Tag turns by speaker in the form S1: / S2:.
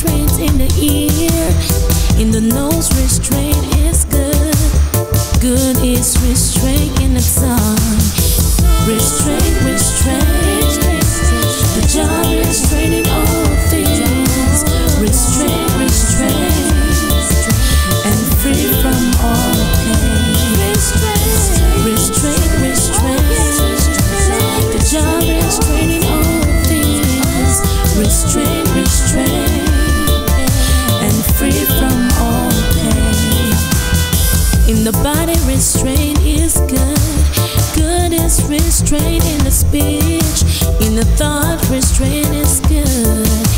S1: restraint in the ear, in the nose. Restraint is good. Good is restraint in the tongue. Restraint, restraint. The jaw restraining all things. Restraint, restraint. And free from all pain. Restraint, restraint, restraint. The jaw restraining all things. Restraint, restraint. And free from all pain. In the body, restraint is good. Good is restraint in the speech. In the thought, restraint is good.